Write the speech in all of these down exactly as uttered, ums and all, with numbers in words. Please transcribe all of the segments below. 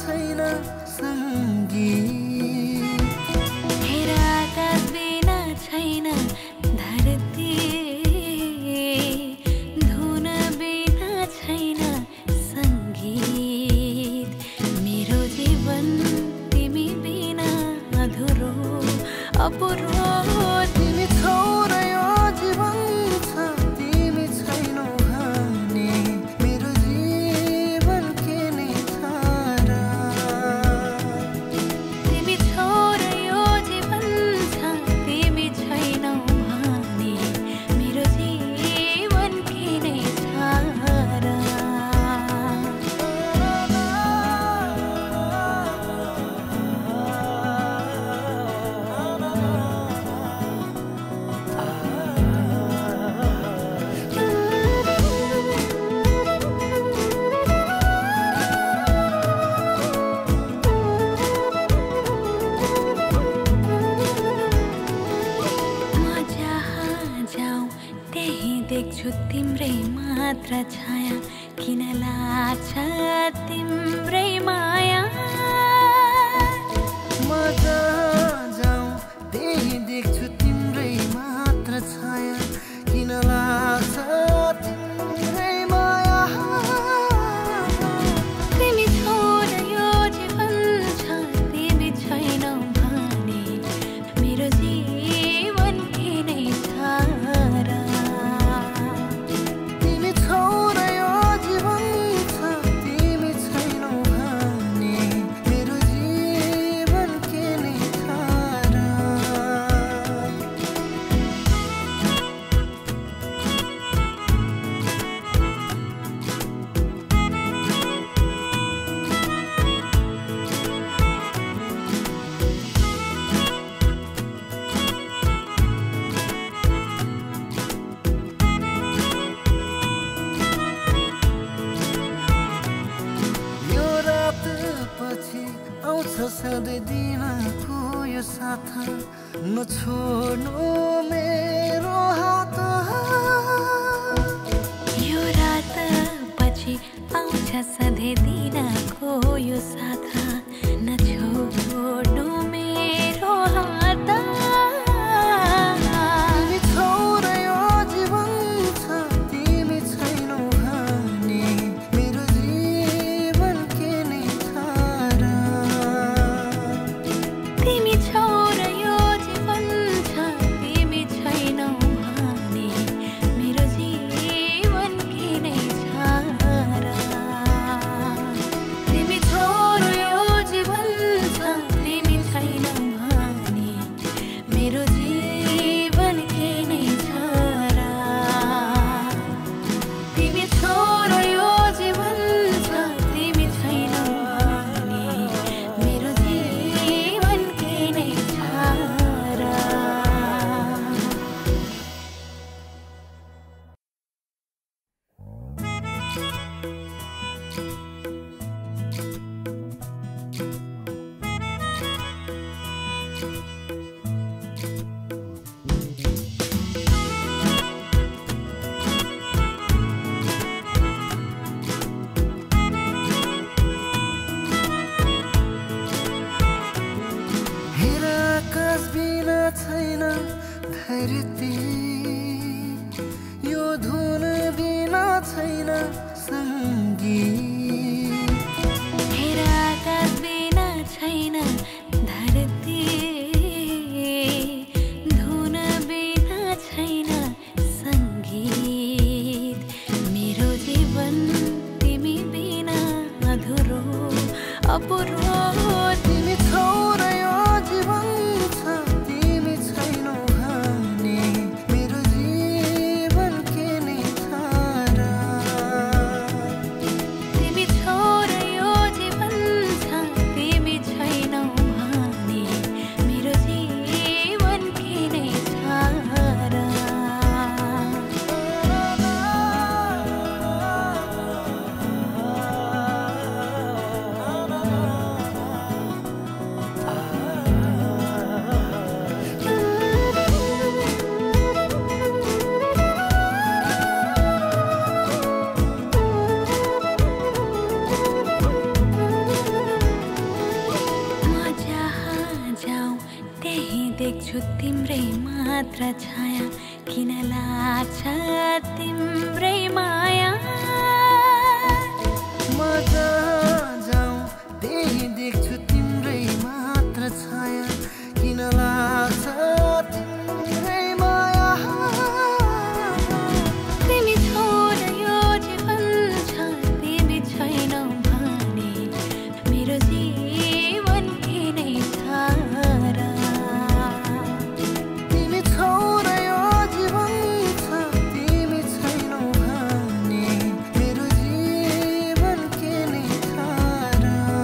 छैन सङ्गीत हेर आकाश बिना छैन धरती धुन बिना छैन सङ्गीत मेरो जीवन तिमी बिना अधुरो अपुरो तिमी छौ र यो जीवन छ तिमी छैनौ भने मेरो जीवन के नै छ र तिमी छौ र यो जीवन छ तिमी छैनौ भने मेरो जीवन के नै छ र देख्छु तिम्रै मात्र छाया किन लाग्छ तिम्रै माया म जहाँ जाउँ त्यही देख्छु तिम्रै मात्र छाया किन लाग्छ तिम्रै माया तिमी छौ र यो जीवन छ तिमी छैनौ भने मेरो जीवन के नै छ र तिमी छौ र यो जीवन छ तिमी छैनौ भने मेरो जीवन के नै छ र यो रात पछि आउँछ सधैँ दिनको यो साथ नछोड्नु मेरो हात यो रात पछि आउँछ सधैँ दिनको यो साथ नछोड्नु मेरो हात तिमी छौ र यो जीवन छ तिमी छैनौ भने मेरो जीवन के नै छ र तिमी छौ र यो जीवन छ तिमी छैनौ भने मेरो जीवन के नै छ र तिमी छौ र यो जीवन छ तिमी छैनौ भने मेरो जीवन के नै छ र तिमी छौ र यो जीवन छ तिमी छैनौ भने मेरो जीवन के नै छ र हेर आकाश बिना छैन धरती यो धुन बिना छैन सङ्गीत हेर आकाश बिना छैन धरती धुन बिना छैन सङ्गीत मेरो जीवन तिमी बिना अधुरो अपुरो तिमी छौ र यो जीवन छ तिमी छैनौ भने मेरो जीवन के नै छ र तिमी छौ र यो जीवन छ तिमी छैनौ भने मेरो जीवन के नै छ र मात्र छाया किन लाग्छ तिम्रै माया म जहाँ जाऊँ त्यही देख्छु तिम्रै मात्र छाया किन लाग्छ तिम्रै माया तिमी छोड यो जीवन छ तिमी छैनौ भने मेरो जीवन किनै छ र तिमी छौ र यो जीवन छ तिमी छैनौ भने मेरो जीवन किनै छ र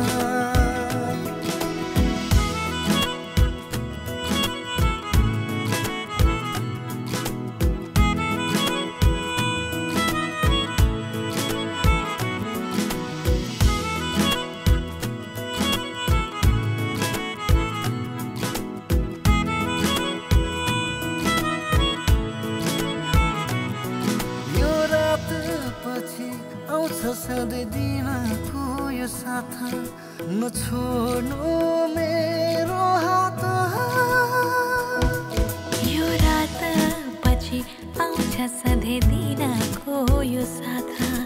यो रात पछि आउँछ सधैँ दिनको यो साथ नछोड्नु मेरो हात यो रात पछि आउँछ सधैँ दिनको यो साथ